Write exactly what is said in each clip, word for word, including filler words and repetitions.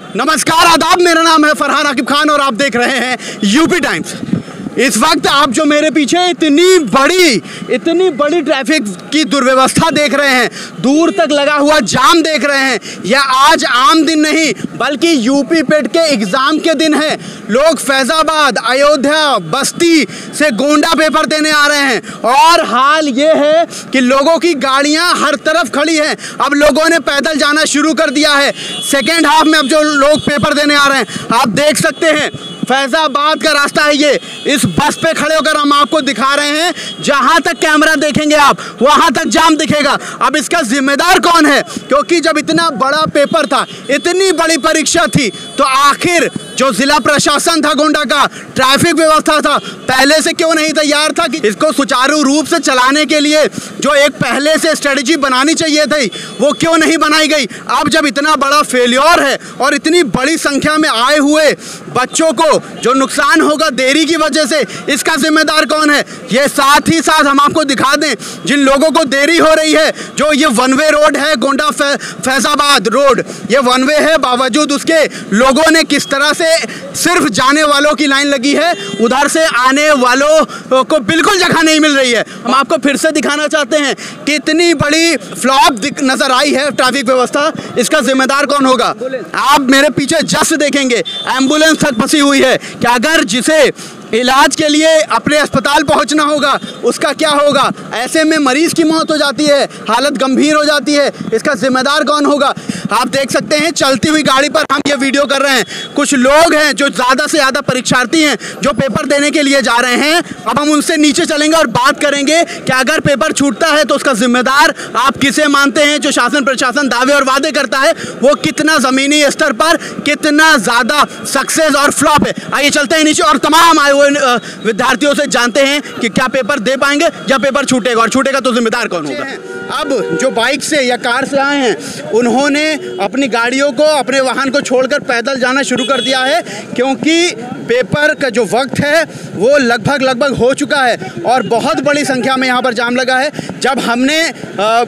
नमस्कार आदाब, मेरा नाम है फरहान आकिब खान और आप देख रहे हैं यूपी टाइम्स। इस वक्त आप जो मेरे पीछे इतनी बड़ी इतनी बड़ी ट्रैफिक की दुर्व्यवस्था देख रहे हैं, दूर तक लगा हुआ जाम देख रहे हैं, यह आज आम दिन नहीं बल्कि यूपी पेट के एग्ज़ाम के दिन है। लोग फैज़ाबाद, अयोध्या, बस्ती से गोंडा पेपर देने आ रहे हैं और हाल ये है कि लोगों की गाड़ियां हर तरफ खड़ी हैं। अब लोगों ने पैदल जाना शुरू कर दिया है। सेकेंड हाफ में अब जो लोग पेपर देने आ रहे हैं, आप देख सकते हैं फैज़ाबाद का रास्ता है ये। इस बस पे खड़े होकर हम आपको दिखा रहे हैं, जहां तक कैमरा देखेंगे आप वहां तक जाम दिखेगा। अब इसका जिम्मेदार कौन है? क्योंकि जब इतना बड़ा पेपर था, इतनी बड़ी परीक्षा थी, तो आखिर जो जिला प्रशासन था गोंडा का, ट्रैफिक व्यवस्था था, पहले से क्यों नहीं तैयार था कि इसको सुचारू रूप से चलाने के लिए जो एक पहले से स्ट्रेटजी बनानी चाहिए थी, वो क्यों नहीं बनाई गई? अब जब इतना बड़ा फेल्योर है और इतनी बड़ी संख्या में आए हुए बच्चों को जो नुकसान होगा देरी की वजह से, इसका जिम्मेदार कौन है? ये साथ ही साथ हम आपको दिखा दें, जिन लोगों को देरी हो रही है, जो ये वन वे रोड है गोंडा फै, फैज़ाबाद रोड, ये वन वे है, बावजूद उसके लोगों ने किस तरह से सिर्फ जाने वालों की लाइन लगी है, उधर से आने वालों को बिल्कुल जगह नहीं मिल रही है। हम आपको फिर से दिखाना चाहते हैं कि इतनी बड़ी फ्लॉप नजर आई है ट्रैफिक व्यवस्था, इसका जिम्मेदार कौन होगा? आप मेरे पीछे जस्ट देखेंगे, एम्बुलेंस तक फंसी हुई है कि अगर जिसे इलाज के लिए अपने अस्पताल पहुंचना होगा, उसका क्या होगा? ऐसे में मरीज की मौत हो जाती है, हालत गंभीर हो जाती है, इसका जिम्मेदार कौन होगा? आप देख सकते हैं चलती हुई गाड़ी पर हम ये वीडियो कर रहे हैं। कुछ लोग हैं जो ज़्यादा से ज़्यादा परीक्षार्थी हैं जो पेपर देने के लिए जा रहे हैं। अब हम उनसे नीचे चलेंगे और बात करेंगे कि अगर पेपर छूटता है तो उसका जिम्मेदार आप किसे मानते हैं? जो शासन प्रशासन दावे और वादे करता है, वो कितना ज़मीनी स्तर पर कितना ज़्यादा सक्सेस और फ्लॉप है। आइए चलते हैं नीचे और तमाम आए विद्यार्थियों से जानते हैं कि क्या पेपर दे पाएंगे या पेपर छूटेगा, और छूटेगा तो जिम्मेदार कौन होगा? अब जो बाइक से या कार से आए हैं, उन्होंने अपनी गाड़ियों को, अपने वाहन को छोड़कर पैदल जाना शुरू कर दिया है, क्योंकि पेपर का जो वक्त है वो लगभग लगभग हो चुका है और बहुत बड़ी संख्या में यहाँ पर जाम लगा है। जब हमने आ,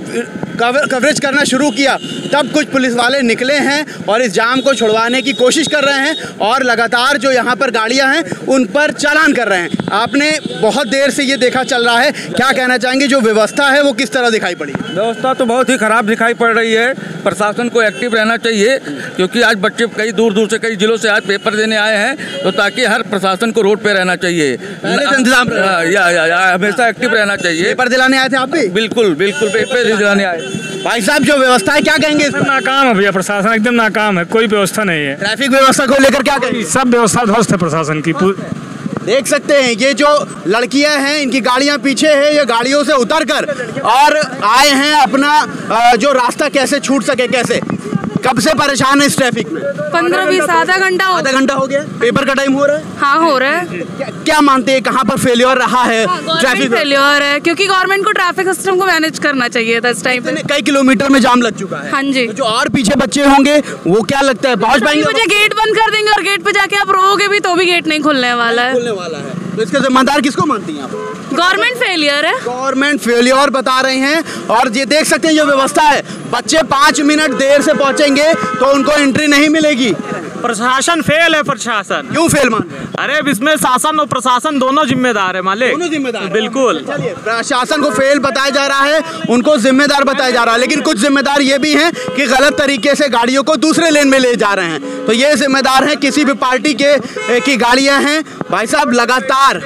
कवरेज करना शुरू किया, तब कुछ पुलिस वाले निकले हैं और इस जाम को छुड़वाने की कोशिश कर रहे हैं और लगातार जो यहाँ पर गाड़ियाँ हैं उन पर चालान कर रहे हैं। आपने बहुत देर से ये देखा चल रहा है, क्या कहना चाहेंगे? जो व्यवस्था है वो किस तरह दिखाई पड़ी? व्यवस्था तो बहुत ही खराब दिखाई पड़ रही है। प्रशासन को एक्टिव रहना चाहिए, क्योंकि आज बच्चे कई दूर दूर से, कई जिलों से आज पेपर देने आए हैं, तो ताकि हर प्रशासन को रोड पे रहना चाहिए, इंतजाम या, या, या हमेशा एक्टिव रहना चाहिए। पेपर दिलाने आए थे आप भी? बिल्कुल बिल्कुल पेपर दिलाने आए। भाई साहब, जो व्यवस्था है क्या कहेंगे? नाकाम है भैया, प्रशासन एकदम नाकाम है, कोई व्यवस्था नहीं है। ट्रैफिक व्यवस्था को लेकर क्या कहेंगे? सब व्यवस्था ध्वस्त है प्रशासन की। देख सकते हैं ये जो लड़कियां हैं, इनकी गाड़ियां पीछे है, ये गाड़ियों से उतरकर और आए हैं अपना जो रास्ता कैसे छूट सके, कैसे। कब से परेशान है इस ट्रैफिक में? पंद्रह बीस आधा घंटा हो आधा घंटा हो गया। पेपर का टाइम हो रहा है? हाँ हो रहा है। क्या, क्या मानते हैं, कहाँ पर फेलियर रहा है? ट्रैफिक फेलियर है, क्योंकि गवर्नमेंट को ट्रैफिक सिस्टम को मैनेज करना चाहिए था इस टाइम पे। कई किलोमीटर में जाम लग चुका है। हाँ जी। तो जो और पीछे बच्चे होंगे वो क्या लगता है पहुँच पाएंगे? मुझे गेट बंद कर देंगे और गेट पे जाके आप रोओगे भी तो भी गेट नहीं खुलने वाला है। खुलने वाला है। तो इसका जिम्मेदार किसको मानती हैं आप? गवर्नमेंट फेलियर है। गवर्नमेंट फेलियर बता रहे हैं। और ये देख सकते हैं जो व्यवस्था है, बच्चे पाँच मिनट देर से पहुंचेंगे तो उनको एंट्री नहीं मिलेगी। प्रशासन फेल है। प्रशासन क्यों फेल मान रहे हैं? अरे इसमें शासन और प्रशासन दोनों जिम्मेदार है मालिक। दोनों जिम्मेदार बिल्कुल। चलिए, प्रशासन को फेल बताया जा रहा है, उनको जिम्मेदार बताया जा रहा है, लेकिन कुछ जिम्मेदार ये भी हैं कि गलत तरीके से गाड़ियों को दूसरे लेन में ले जा रहे हैं। तो ये जिम्मेदार है किसी भी पार्टी के की गाड़ियां हैं। भाई साहब, लगातार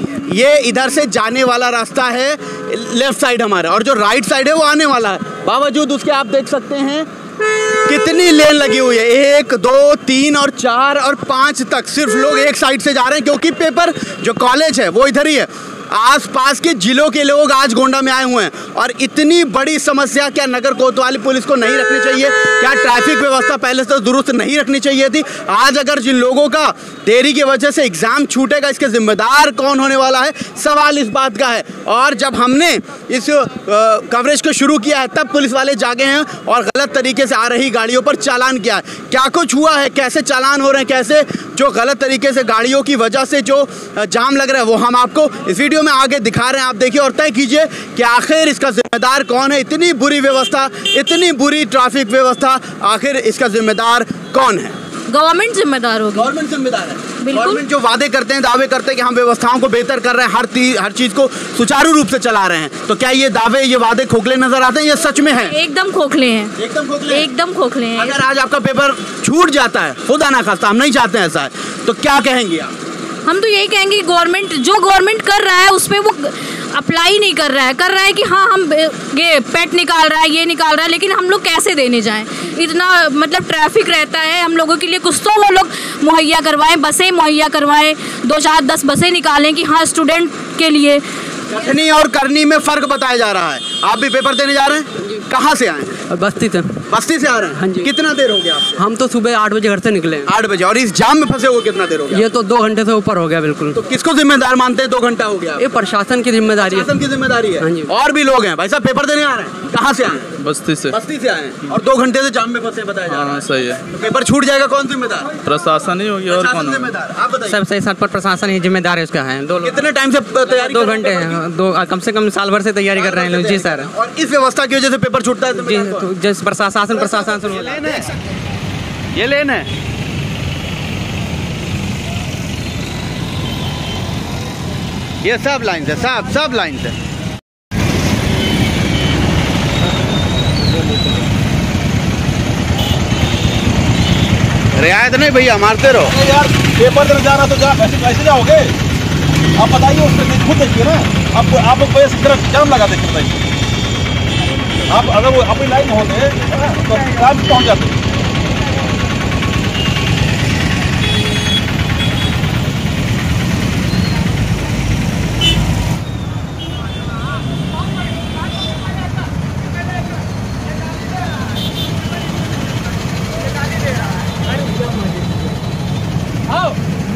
ये इधर से जाने वाला रास्ता है लेफ्ट साइड हमारा, और जो राइट साइड है वो आने वाला है। बावजूद उसके आप देख सकते हैं कितनी लेन लगी हुई है, एक दो तीन और चार और पाँच तक। सिर्फ लोग एक साइड से जा रहे हैं, क्योंकि पेपर जो कॉलेज है वो इधर ही है। आसपास के जिलों के लोग आज गोंडा में आए हुए हैं और इतनी बड़ी समस्या क्या नगर कोतवाली पुलिस को नहीं रखनी चाहिए? क्या ट्रैफिक व्यवस्था पहले से दुरुस्त नहीं रखनी चाहिए थी? आज अगर जिन लोगों का देरी की वजह से एग्जाम छूटेगा, इसके जिम्मेदार कौन होने वाला है? सवाल इस बात का है। और जब हमने इस आ, कवरेज को शुरू किया है, तब पुलिस वाले जागे हैं और गलत तरीके से आ रही गाड़ियों पर चालान किया है। क्या कुछ हुआ है, कैसे चालान हो रहे हैं, कैसे जो गलत तरीके से गाड़ियों की वजह से जो जाम लग रहा है, वो हम आपको इस वीडियो में आगे दिखा रहे हैं। आप देखिए और तय कीजिए कि आखिर इसका जिम्मेदार कौन है? इतनी बुरी व्यवस्था, इतनी बुरी ट्रैफिक व्यवस्था, आखिर इसका जिम्मेदार कौन है? गवर्नमेंट जिम्मेदार होगी। गवर्नमेंट जिम्मेदार है। बिल्कुल। गवर्नमेंट जो वादे करते हैं, दावे करते हैं कि हम व्यवस्थाओं को बेहतर कर रहे हैं, हर ती- हर चीज को सुचारू रूप से चला रहे हैं, तो क्या ये दावे, ये वादे खोखले नजर आते हैं, ये सच में है? एकदम खोखले हैं, एकदम खोखले हैं। एकदम खोखले हैं। अगर आज आपका पेपर छूट जाता है, खुदा ना खास्ता, हम नहीं चाहते हैं ऐसा है, तो क्या कहेंगे आप? हम तो यही कहेंगे गवर्नमेंट जो गवर्नमेंट कर रहा है उसमें वो अप्लाई नहीं कर रहा है कर रहा है कि हाँ हम ये पेट निकाल रहा है, ये निकाल रहा है, लेकिन हम लोग कैसे देने जाएं? इतना मतलब ट्रैफिक रहता है, हम लोगों के लिए कुछ तो वो लोग मुहैया करवाएं, बसें मुहैया करवाएं, दो चार दस बसें निकालें कि हाँ स्टूडेंट के लिए। कथनी और करनी में फर्क बताया जा रहा है। आप भी पेपर देने जा रहे हैं? कहाँ से आए? बस्ती से। बस्ती से आ रहे हैं? हाँ जी। कितना देर हो गया आपको? हम तो सुबह आठ बजे घर से निकले हैं। आठ बजे। और इस जाम में फंसे हुए कितना देर हो गया? ये तो दो घंटे से ऊपर हो गया बिल्कुल। तो किसको जिम्मेदार मानते हैं? दो घंटा हो गया। ये प्रशासन की जिम्मेदारी है। प्रशासन की जिम्मेदारी है। हाँ जी। और भी लोग हैं भाई साहब, पेपर देने आ रहे हैं, कहाँ से आए? बस्ती से। बस्ती से आए हैं और दो घंटे से जाम में फंसे बताया जा रहा हाँ है। सही है। तो पेपर छूट जाएगा, कौन जिम्मेदार? प्रशासन ही होगी और प्रशासन कौन होगा? जिम्मेदार। आप बताइए। सबसे सर पर प्रशासन ही जिम्मेदार है उसका है। दो लोग कितने टाइम से तैयारी दो कर रहे हैं घंटे पेपर की? हैं, दो कम से कम साल भर से तैयारी कर रहे हैं लोग। जी सर। और इस व्यवस्था की वजह से पेपर छूटता है जी जिम्मेदार कौन? तो जिस प्रशासन प्रशासन सुन ये लेन है। ये सब लाइन से, सब सब लाइन से। रियायत नहीं भैया, मारते रहो यार। पेपर देने जाना तो जा, ऐसे कैसे जाओगे? आप बताइए, उसमें खुद देखिए ना। आप आप लोग वजह से तरफ जाम लगा देते बताइए। आप अगर वो अपनी लाइन में होते तो काम पहुँच जाते। आओ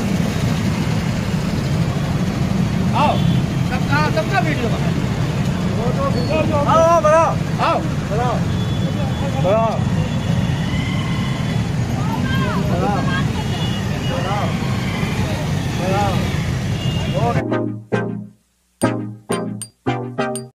आओ, सबका सबका वीडियो बनाओ। आओ आओ, बनाओ, आओ बनाओ बनाओ।